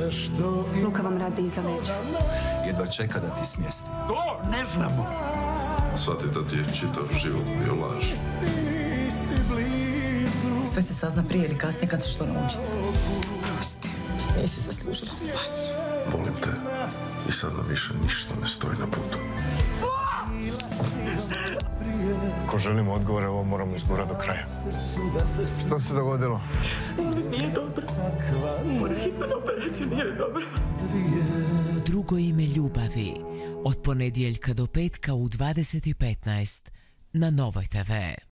Luka vam radi iza leđa. Jedva čeka da ti smjesti. To ne znamo. Shvati da ti je čitav život bio laž. Sve se sazna prije ili kasnije kad ćeš to naučiti. Prosti, nisi zaslužila patnju. Volim te i sad nam više ništa ne stoji na putu. Ako želimo odgovore, ovo moramo izgurati do kraja. Što se dogodilo? Nije dobro. Mora hitno na operaciju, nije dobro. Drugo ime ljubavi. Od ponedjeljka do petka u 20:15 na Novoj TV.